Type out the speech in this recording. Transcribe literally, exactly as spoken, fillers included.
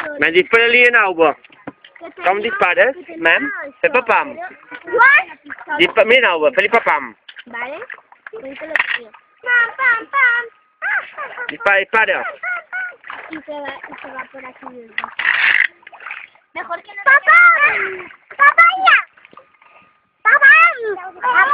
Men dispara en agua. ¿Cómo disparas, ma'am? Pepapam. Dispara en agua, Felipapam. Vale. Ahorita lo tiro. Pam, pam, pam. Dispara, dispara. Y se va, y se va por aquí. Mejor que no. ¡Papá! ¡Papá ya! ¡Papá! ¡Papá!